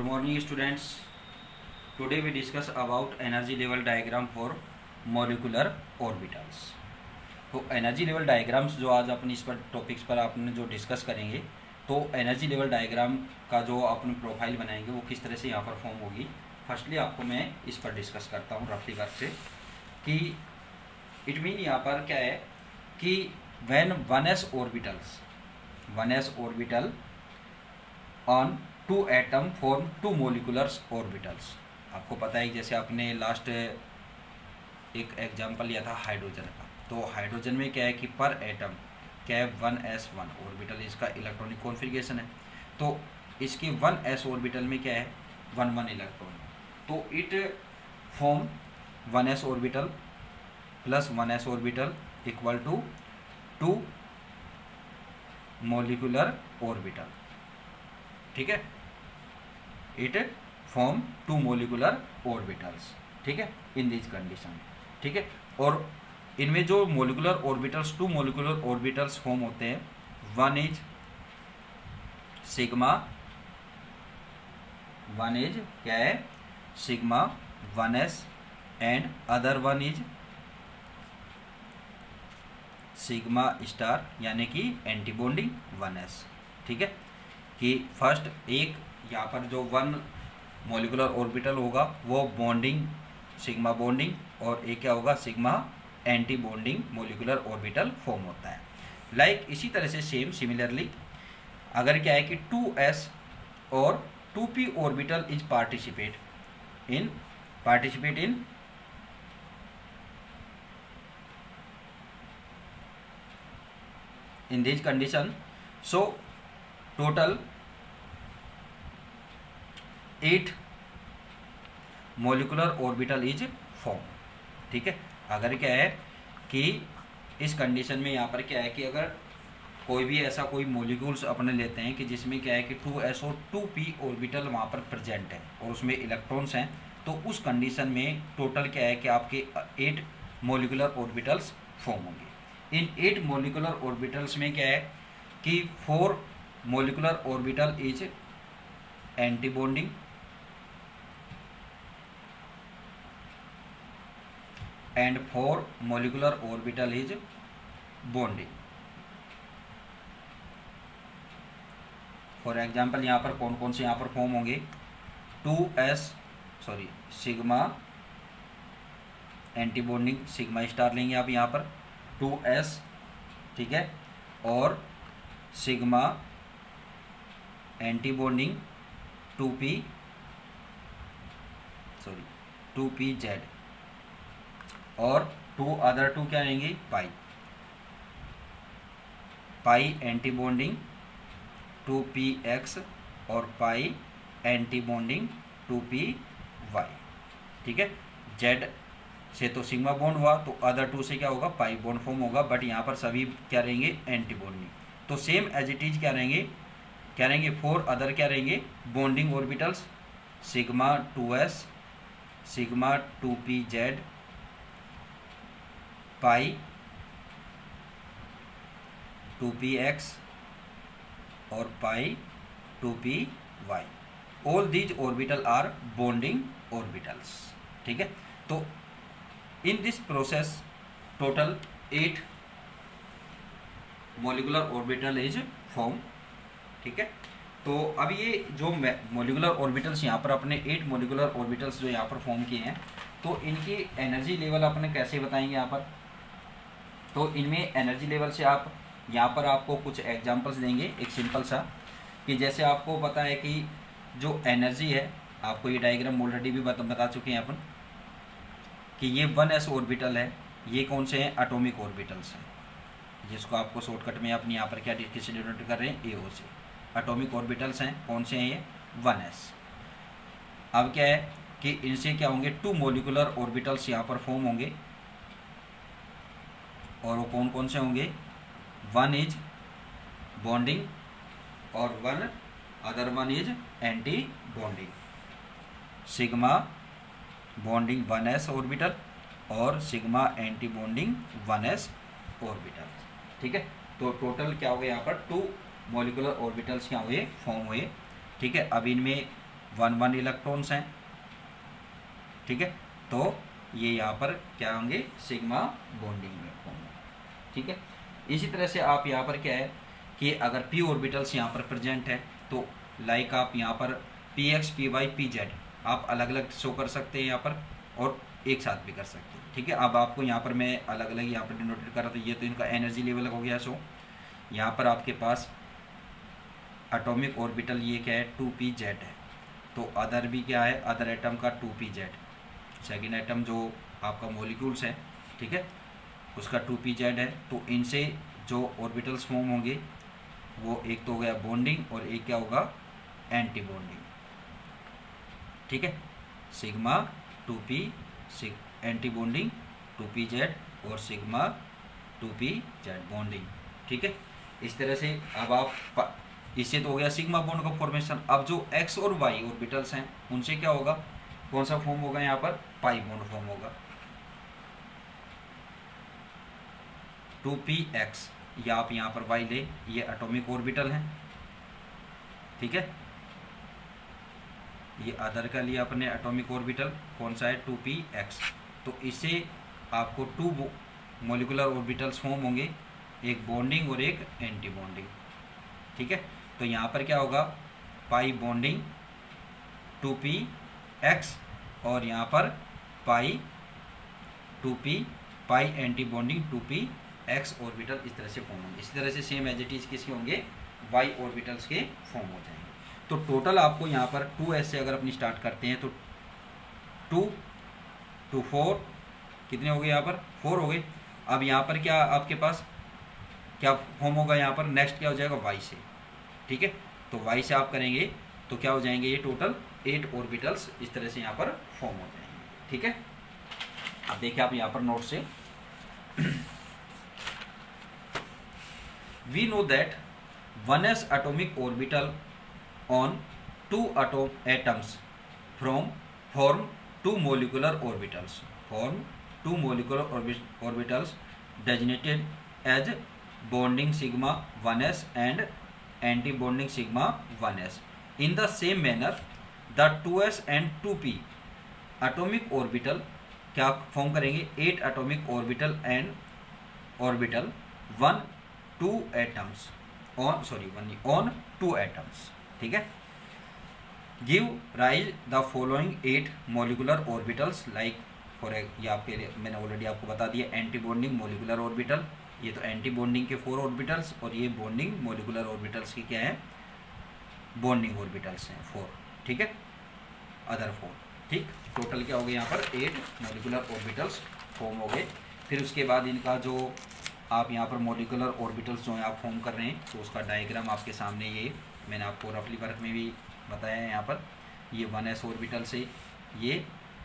morning students. Today we discuss about energy level diagram for molecular orbitals. तो energy level diagrams जो आज अपन इस पर टॉपिक्स पर आपने जो डिस्कस करेंगे, तो एनर्जी लेवल डायग्राम का जो अपन प्रोफाइल बनाएंगे वो किस तरह से यहाँ पर फॉर्म होगी। फर्स्टली आपको मैं इस पर डिस्कस करता हूँ रफली कर से कि इट मीन यहाँ पर क्या है कि when 1s orbital on 2 atom form 2 molecular orbitals. आपको पता है जैसे आपने लास्ट एक एग्जांपल लिया था हाइड्रोजन का, तो हाइड्रोजन में क्या है कि पर एटम क्या है 1s1 ऑर्बिटल इसका इलेक्ट्रॉनिक कॉन्फ़िगरेशन है। तो इसकी 1s ऑर्बिटल में क्या है 1 इलेक्ट्रॉन, तो it form 1s orbital plus 1s orbital equal to 2 molecular orbital. ठीक है, इट फॉर्म 2 मोलिकुलर ऑर्बिटल्स। ठीक है, इन दिस कंडीशन। ठीक है, और इनमें जो molecular orbitals 2 molecular orbitals form होते हैं, one is sigma, one is क्या है sigma 1s and other one is sigma star यानी कि एंटी बॉन्डिंग 1s। ठीक है, कि फर्स्ट एक यहाँ पर जो 1 मोलिकुलर ऑर्बिटल होगा वो बॉन्डिंग सिग्मा बॉन्डिंग, और एक क्या होगा sigma anti bonding molecular orbital form होता है। लाइक इसी तरह से सेम सिमिलरली अगर क्या है कि 2s और 2p orbital is participate in this condition, so total 8 molecular orbital is form. ठीक है, अगर क्या है कि इस कंडीशन में यहाँ पर क्या है कि अगर कोई भी ऐसा कोई मोलिक्यूल्स अपने लेते हैं कि जिसमें क्या है कि 2s और 2p ऑर्बिटल वहाँ पर प्रेजेंट है और उसमें इलेक्ट्रॉन्स हैं, तो उस कंडीशन में टोटल क्या है कि आपके 8 मोलिकुलर ऑर्बिटल्स फॉर्म होंगे। इन 8 मोलिकुलर ऑर्बिटल्स में क्या है कि 4 molecular orbital is anti bonding and 4 molecular orbital is bonding. For example यहाँ पर कौन कौन से यहाँ पर फॉर्म होंगे, sigma anti bonding sigma star लेंगे आप यहाँ पर 2s। ठीक है, और सिग्मा एंटी बॉन्डिंग 2pz, और 2 अदर 2 क्या रहेंगे पाई एंटी बॉन्डिंग 2px और पाई एंटी बॉन्डिंग 2py। ठीक है, z से तो सिग्मा बॉन्ड हुआ, तो अदर 2 से क्या होगा पाई बॉन्ड फॉर्म होगा, बट यहाँ पर सभी क्या रहेंगे एंटी बॉन्डिंग। तो सेम एज इट इज क्या रहेंगे 4 अदर क्या रहेंगे bonding orbitals, sigma 2s sigma 2pz pi 2px और pi 2py। All these orbital are bonding orbitals. ठीक है, तो in this process total 8 molecular orbital is form. ठीक है, तो अब ये जो मोलिकुलर ऑर्बिटल्स यहाँ पर अपने 8 मोलिकुलर ऑर्बिटल्स जो यहाँ पर फॉर्म किए हैं, तो इनकी एनर्जी लेवल अपने कैसे बताएंगे यहाँ पर। तो इनमें एनर्जी लेवल से आप यहाँ पर आपको कुछ एग्जांपल्स देंगे, एक सिंपल सा कि जैसे आपको पता है कि जो एनर्जी है, आपको ये डायग्राम ऑलरेडी भी बता चुके हैं अपन कि ये 1s ऑर्बिटल है, ये कौन से हैं एटॉमिक ऑर्बिटल्स हैं, जिसको आपको शॉर्टकट में अपने यहाँ पर क्या किससे डिनोट कर रहे हैं AO से। एटॉमिक ऑर्बिटल्स हैं, कौन से हैं ये 1s। अब क्या है कि इनसे क्या होंगे 2 मोलिकुलर ऑर्बिटल्स यहाँ पर फॉर्म होंगे, और वो कौन कौन से होंगे 1 इज बॉन्डिंग और 1 other 1 is anti bonding, sigma bonding 1s orbital और sigma anti bonding 1s orbital. ठीक है, तो टोटल क्या हो गया यहाँ पर 2 मोलिकुलर ऑर्बिटल्स क्या हुए फॉर्म हुए। ठीक है, अब इनमें 1 इलेक्ट्रॉन्स हैं, ठीक है। तो ये यहाँ पर क्या होंगे, सिग्मा बॉन्डिंग में होंगे, ठीक है। इसी तरह से आप यहाँ पर क्या है कि अगर p ऑर्बिटल्स यहाँ पर प्रेजेंट है तो लाइक आप यहाँ पर px, py, pz आप अलग अलग शो कर सकते हैं यहाँ पर, और एक साथ भी कर सकते हैं, ठीक है। अब आपको यहाँ पर मैं अलग अलग यहाँ पर डिनोटेड कर रहा था, ये तो इनका एनर्जी लेवल हो गया। सो यहाँ पर आपके पास एटॉमिक ऑर्बिटल ये क्या है 2pz है, तो अदर भी क्या है, अदर एटम का 2pz, सेकेंड एटम जो आपका मॉलिक्यूल्स है, ठीक है, उसका 2pz है। तो इनसे जो ऑर्बिटल्स फॉर्म होंगे वो एक तो हो गया बॉन्डिंग और एक क्या होगा, एंटी बॉन्डिंग, ठीक है। Sigma 2p anti bonding 2pz और सिग्मा 2pz बॉन्डिंग, ठीक है। इस तरह से अब आप इससे तो हो गया सिग्मा बॉन्ड का फॉर्मेशन। अब जो x और y ऑर्बिटल्स हैं उनसे क्या होगा, कौन सा फॉर्म होगा, यहाँ पर पाई बॉन्ड फॉर्म होगा 2px, या आप यहाँ पर y ले, ये एटॉमिक ऑर्बिटल है, ठीक है। ये अदर का लिया अपने एटॉमिक ऑर्बिटल, कौन सा है 2px। तो इससे आपको 2 मॉलिक्यूलर ऑर्बिटल्स फॉर्म होंगे, एक बॉन्डिंग और एक एंटी बॉन्डिंग, ठीक है। तो यहाँ पर क्या होगा, पाई बॉन्डिंग 2px और यहाँ पर pi 2p pi anti bonding 2px orbital इस तरह से फॉर्म होंगे। इसी तरह से सेम एज इट इज किसके होंगे, y ऑर्बिटल्स के फॉर्म हो जाएंगे। तो टोटल आपको यहाँ पर 2s से अगर अपनी स्टार्ट करते हैं तो 2 to 4 कितने हो गए, यहाँ पर 4 हो गए। अब यहाँ पर क्या आपके पास क्या फॉर्म होगा, यहाँ पर नेक्स्ट क्या हो जाएगा y से, ठीक है। तो y से आप करेंगे तो क्या हो जाएंगे, ये टोटल 8 ऑर्बिटल्स इस तरह से यहाँ पर फॉर्म हो जाएंगे, ठीक है। अब देखिए आप यहाँ पर नोट से we know that 1s atomic orbital on 2 atoms form 2 molecular orbitals designated as bonding sigma 1s and anti-bonding sigma 1s. In the same manner, the 2s and 2p atomic orbital क्या form करेंगे, 8 atomic orbital and orbital 2 atoms on 2 atoms, ठीक है। Give rise the following 8 molecular orbitals like for ये आपके लिए मैंने already आपको बता दिया, एंटी बॉन्डिंग मॉलिकुलर ऑर्बिटल, ये तो एंटी बॉन्डिंग के 4 ऑर्बिटल्स, और ये बॉन्डिंग मॉलिकुलर ऑर्बिटल्स की क्या है, बॉन्डिंग ऑर्बिटल्स हैं 4, ठीक है, अदर 4, ठीक। टोटल क्या हो गया, यहाँ पर 8 मॉलिकुलर ऑर्बिटल्स फॉर्म हो गए। फिर उसके बाद इनका जो आप यहाँ पर मॉलिकुलर ऑर्बिटल्स जो हैं आप फॉर्म कर रहे हैं, तो उसका डायग्राम आपके सामने ये मैंने आपको रफली वर्क में भी बताया है। यहाँ पर ये 1s ऑर्बिटल से, ये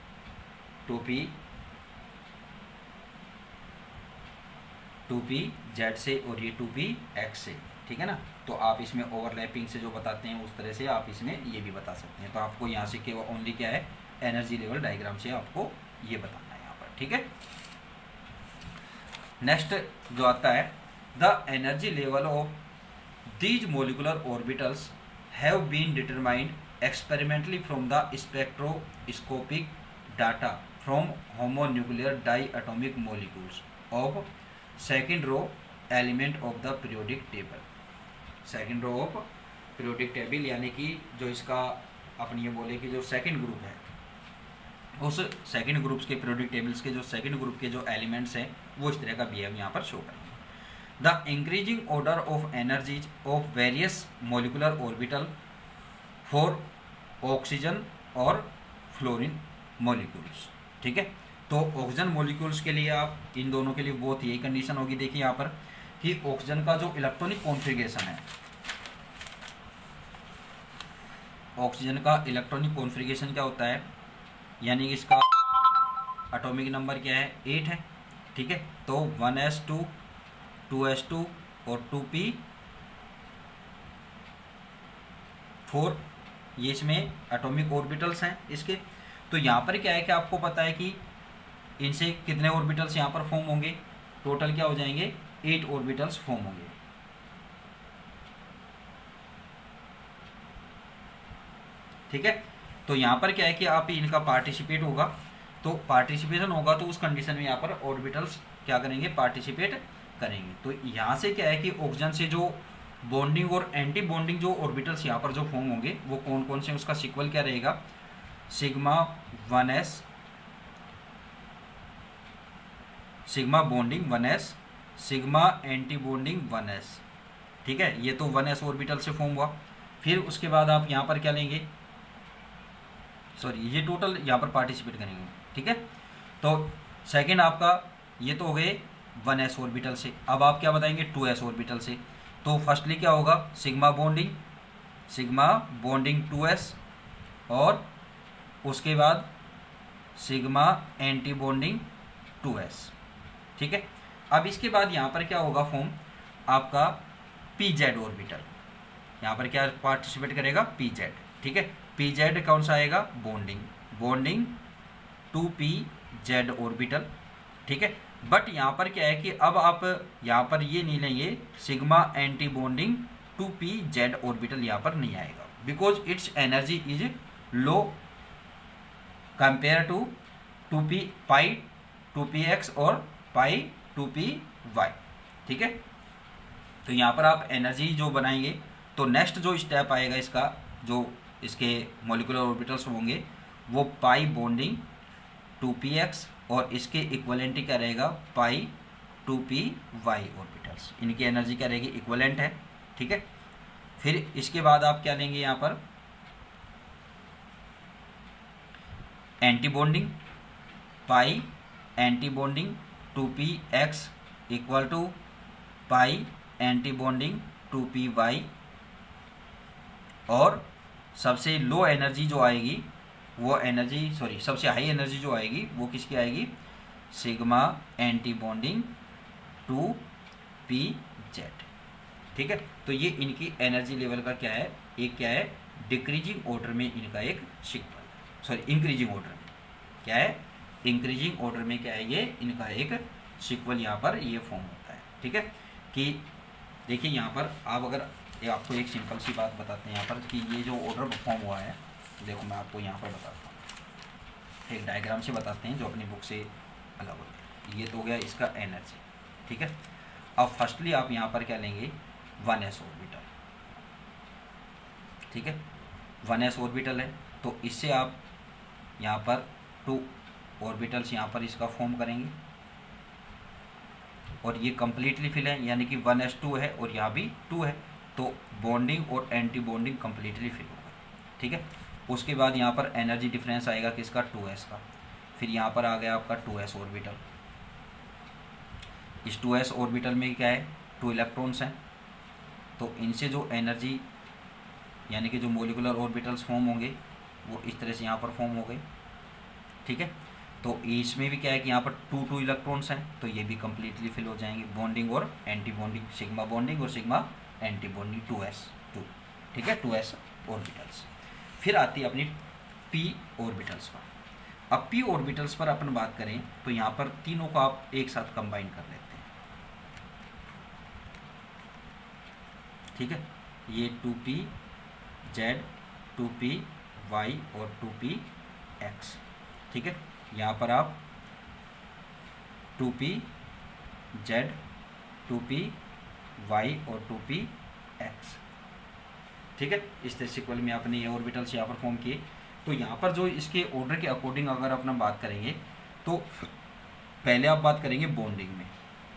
2pz से, और ये 2px से, ठीक है ना। तो आप इसमें ओवरलैपिंग से जो बताते हैं उस तरह से आप इसमें ये भी बता सकते हैं। तो आपको यहाँ से केवल ओनली क्या है, एनर्जी लेवल डायग्राम से आपको ये बताना है यहाँ पर, ठीक है। नेक्स्ट जो आता है, the energy level of these molecular orbitals have been determined experimentally from the spectroscopic data from homonuclear diatomic molecules of second row element of the periodic table. Second row of periodic table यानी कि जो इसका अपन ये बोले कि जो second group है, उस सेकेंड ग्रुप्स के पीरियोडिक टेबल्स के जो सेकेंड ग्रुप के जो एलिमेंट्स हैं वो इस तरह का बिहेव यहाँ पर शो करेंगे। The increasing order of energies of various molecular orbital for oxygen और फ्लोरीन मोलिक्यूल्स, ठीक है। तो ऑक्सीजन मोलिक्यूल्स के लिए आप इन दोनों के लिए बहुत यही कंडीशन होगी, देखिए यहाँ पर कि ऑक्सीजन का जो इलेक्ट्रॉनिक कॉन्फ़िगरेशन है, ऑक्सीजन का इलेक्ट्रॉनिक कॉन्फ़िगरेशन क्या होता है, यानी कि इसका एटॉमिक नंबर क्या है, 8 है, ठीक है। तो 1s2 2s2 और 2p4 ये इसमें एटॉमिक ऑर्बिटल्स हैं इसके। तो यहाँ पर क्या है कि आपको पता है कि इनसे कितने ऑर्बिटल्स यहाँ पर फॉर्म होंगे, टोटल क्या हो जाएंगे, 8 ऑर्बिटल्स फॉर्म होंगे, ठीक है। तो यहाँ पर क्या है कि आप इनका पार्टिसिपेट होगा, तो पार्टिसिपेशन होगा तो उस कंडीशन में यहाँ पर ऑर्बिटल्स क्या करेंगे, पार्टिसिपेट करेंगे। तो यहाँ से क्या है कि ऑक्सीजन से जो बॉन्डिंग और एंटी बॉन्डिंग जो ऑर्बिटल्स यहाँ पर जो फॉर्म होंगे वो कौन कौन से, उसका सीक्वल क्या रहेगा, sigma 1s, sigma bonding 1s, sigma anti bonding 1s। ठीक है, ये तो 1s ऑर्बिटल से फॉर्म हुआ। फिर उसके बाद आप यहाँ पर क्या लेंगे, सॉरी ये टोटल यहाँ पर पार्टिसिपेट करेंगे। ठीक है, तो सेकंड आपका ये तो हो गए 1s ऑर्बिटल से। अब आप क्या बताएंगे 2s ऑर्बिटल से। तो फर्स्टली क्या होगा, सिग्मा बॉन्डिंग 2s और उसके बाद सिग्मा एंटी बॉन्डिंग 2s। ठीक है, अब इसके बाद यहाँ पर क्या होगा फॉर्म आपका pz ऑर्बिटल, यहाँ पर क्या पार्टिसिपेट करेगा, pz। ठीक है, pz कौन सा आएगा, बॉन्डिंग 2pz ऑर्बिटल। ठीक है, बट यहाँ पर क्या है कि अब आप यहाँ पर ये नहीं लेंगे, sigma anti bonding 2pz orbital यहाँ पर नहीं आएगा, because it's energy is low compare to 2p pi 2px और पाई 2py। ठीक है, तो यहाँ पर आप एनर्जी जो बनाएंगे, तो नेक्स्ट जो स्टेप आएगा इसका, जो इसके मॉलिक्यूलर ऑर्बिटल्स होंगे वो पाई बॉन्डिंग 2px और इसके इक्वलेंट क्या रहेगा, पाई 2py ऑर्बिटल्स। इनकी एनर्जी क्या रहेगी, इक्वलेंट है। ठीक है, फिर इसके बाद आप क्या लेंगे, यहाँ पर anti bonding pi anti bonding 2px equal to pi anti bonding 2py, और सबसे लो एनर्जी जो आएगी वो एनर्जी, सॉरी सबसे हाई एनर्जी जो आएगी वो किसकी आएगी, सिग्मा एंटी बॉन्डिंग 2pz। ठीक है, तो ये इनकी एनर्जी लेवल का क्या है, एक क्या है, डिक्रीजिंग ऑर्डर में इनका एक सीक्वल, सॉरी इंक्रीजिंग ऑर्डर में क्या है, इंक्रीजिंग ऑर्डर में क्या है, ये इनका एक सीक्वल यहाँ पर ये फॉर्म होता है। ठीक है, कि देखिए यहाँ पर आप अगर आपको एक सिंपल सी बात बताते हैं यहाँ पर कि ये जो ऑर्डर फॉर्म हुआ है, देखो मैं आपको यहाँ पर बताता हूँ, एक डायग्राम से बताते हैं जो अपनी बुक से अलग होता है। ये तो हो गया इसका एनर्जी। ठीक है, अब फर्स्टली आप यहाँ पर क्या लेंगे, 1s ऑर्बिटल। ठीक है, 1s ऑर्बिटल है, तो इससे आप यहाँ पर 2 ऑर्बिटल्स यहाँ पर इसका फॉर्म करेंगे और ये कम्प्लीटली फिल है, यानी कि 1s2 है और यहाँ भी 2 है, तो बॉन्डिंग और एंटी बॉन्डिंग कम्प्लीटली फिल होगा। ठीक है, उसके बाद यहाँ पर एनर्जी डिफरेंस आएगा किसका, 2s का। फिर यहाँ पर आ गया आपका 2s ऑर्बिटल। इस 2s ऑर्बिटल में क्या है, 2 इलेक्ट्रॉन्स हैं, तो इनसे जो एनर्जी यानी कि जो मोलिकुलर ऑर्बिटल्स फॉर्म होंगे वो इस तरह से यहाँ पर फॉर्म हो गए। ठीक है, तो इसमें भी क्या है कि यहाँ पर 2 इलेक्ट्रॉन्स हैं, तो ये भी कम्प्लीटली फिल हो जाएंगे, बॉन्डिंग और एंटी बॉन्डिंग, सिग्मा बॉन्डिंग और सिग्मा एंटी बॉन्डिंग 2s2। ठीक है, 2s ऑर्बिटल्स। फिर आती है अपनी p ऑर्बिटल्स पर। अब p ऑर्बिटल्स पर अपन बात करें तो यहाँ पर तीनों को आप एक साथ कंबाइन कर लेते हैं। ठीक है, ये 2pz 2py और 2px। ठीक है, यहाँ पर आप 2pz 2py और 2px। ठीक है, इस तरह सीक्वल में आपने ये ऑर्बिटल्स यहाँ पर फॉर्म किए। तो यहाँ पर जो इसके ऑर्डर के अकॉर्डिंग अगर अपना बात करेंगे तो पहले आप बात करेंगे बॉन्डिंग में,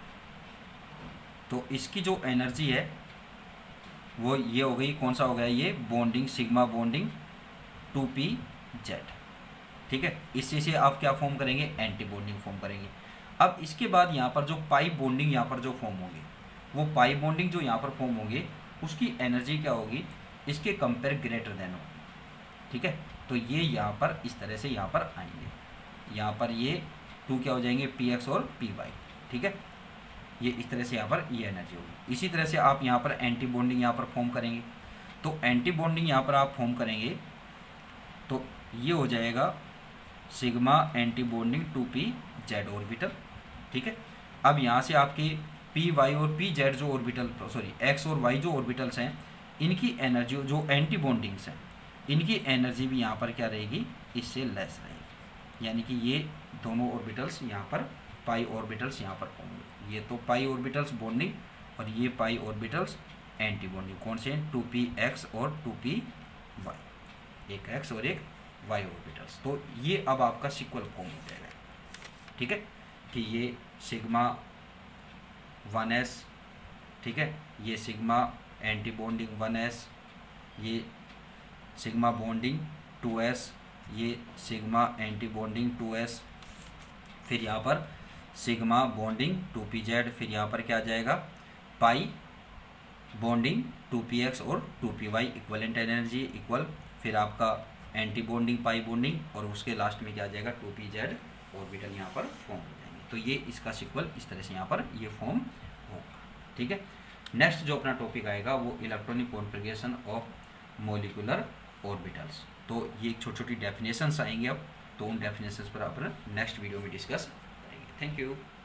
तो इसकी जो एनर्जी है वो ये हो गई, कौन सा हो गया ये, बॉन्डिंग, सिग्मा बॉन्डिंग 2pz। ठीक है, इसी से आप क्या फॉर्म करेंगे, एंटी बॉन्डिंग फॉर्म करेंगे। अब इसके बाद यहाँ पर जो पाई बॉन्डिंग यहाँ पर जो फॉर्म होगी, वो पाई बॉन्डिंग जो यहाँ पर फॉर्म होगी उसकी एनर्जी क्या होगी, इसके कंपेयर ग्रेटर देन होगी। ठीक है, तो ये यहाँ पर इस तरह से यहाँ पर आएंगे, यहाँ पर ये 2 क्या हो जाएंगे, px और py। ठीक है, ये इस तरह से यहाँ पर ये एनर्जी होगी। इसी तरह से आप यहाँ पर एंटी बॉन्डिंग यहाँ पर फॉर्म करेंगे, तो एंटी बॉन्डिंग यहाँ पर आप फॉर्म करेंगे तो ये हो जाएगा sigma anti bonding 2pz orbital. ठीक है, अब यहाँ से आपके py और pz जो ऑर्बिटल, सॉरी x और y जो ऑर्बिटल्स हैं, इनकी एनर्जी जो एंटी बॉन्डिंग्स हैं इनकी एनर्जी भी यहाँ पर क्या रहेगी, इससे लेस रहेगी, यानी कि ये दोनों ऑर्बिटल्स यहाँ पर पाई ऑर्बिटल्स यहाँ पर होंगे। ये तो पाई ऑर्बिटल्स बॉन्डिंग और ये पाई ऑर्बिटल्स एंटी बॉन्डिंग। कौन से हैं, 2px और 2py, एक x और एक y ऑर्बिटल्स। तो ये अब आपका सिक्वल फॉर्म हो जाएगा, ठीक है, कि ये सिग्मा 1s, ठीक है, ये सिग्मा एंटी बॉन्डिंग 1s, ये सिग्मा बॉन्डिंग 2s, ये सिग्मा एंटी बॉन्डिंग 2s, फिर यहाँ पर सिग्मा बॉन्डिंग 2pz, फिर यहाँ पर क्या आ जाएगा, पाई बॉन्डिंग 2px और 2py, इक्वलेंट एनर्जी इक्वल, फिर आपका एंटी बॉन्डिंग पाई बॉन्डिंग और उसके लास्ट में क्या आ जाएगा 2pz ऑर्बिटल यहाँ पर फॉर्म हो जाएंगे। तो ये इसका सिक्वल इस तरह से यहाँ पर ये फॉर्म होगा, ठीक है। नेक्स्ट जो अपना टॉपिक आएगा वो electronic configuration of molecular orbitals. तो ये छोटी छोटी डेफिनेशंस आएंगे अब, तो उन डेफिनेशंस पर अपन नेक्स्ट वीडियो में डिस्कस करेंगे। Thank you.